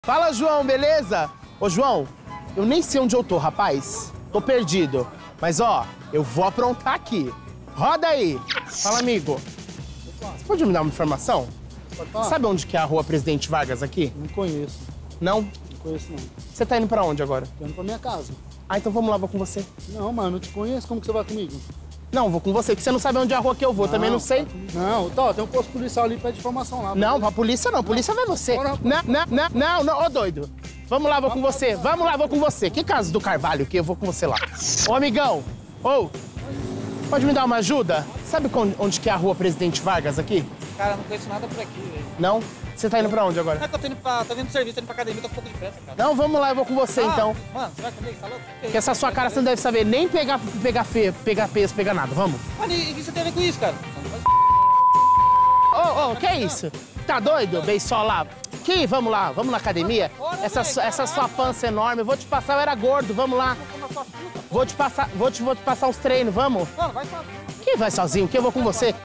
Fala, João, beleza? Ô, João, eu nem sei onde eu tô, rapaz. Tô perdido. Mas, ó, eu vou aprontar aqui. Roda aí. Fala, amigo. Você pode me dar uma informação? Pode falar? Sabe onde que é a rua Presidente Vargas aqui? Não conheço. Não? Não conheço, não. Você tá indo pra onde agora? Tô indo pra minha casa. Ah, então vamos lá, vou com você. Não, mano, não te conheço. Como que você vai comigo? Não, vou com você, porque você não sabe onde é a rua que eu vou. Também não sei. Não, tá, tem um posto policial ali, pede informação lá. Não, a polícia não. A polícia vai você. Bora, Não, ô doido. Vamos lá, vou com você. Vamos lá, vou com você. Que casa do Carvalho que eu vou com você lá. Ô, amigão. Ô, pode me dar uma ajuda? Sabe onde que é a rua Presidente Vargas aqui? Cara, não conheço nada por aqui, velho. Não? Você tá indo pra onde agora? Não é que eu tô indo pro serviço, tô indo pra academia, tô com um pouco de pressa, cara. Não, vamos lá, eu vou com você então. Mano, você vai comigo, tá louco? Porque essa sua cara você não deve saber nem pegar peso, pegar nada. Vamos. Mano, e o que você tem a ver com isso, cara? Ô, que é isso? Tá doido? Beisola? Que? Vamos lá, vamos na academia? Essa sua pança enorme, eu vou te passar, eu era gordo, vamos lá. Vou te passar uns treinos, vamos? Mano, vai sozinho. Quem vai sozinho? Que eu vou com você?